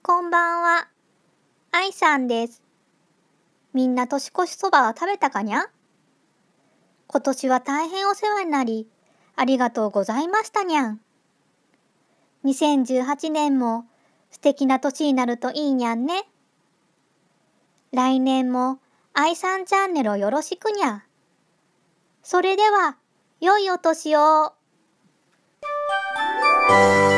こんばんは、愛さんです。みんな年越しそばは食べたかにゃ？今年は大変お世話になり、ありがとうございましたにゃん。2018年も素敵な年になるといいにゃんね。来年も愛さんチャンネルをよろしくにゃ。それでは、良いお年を。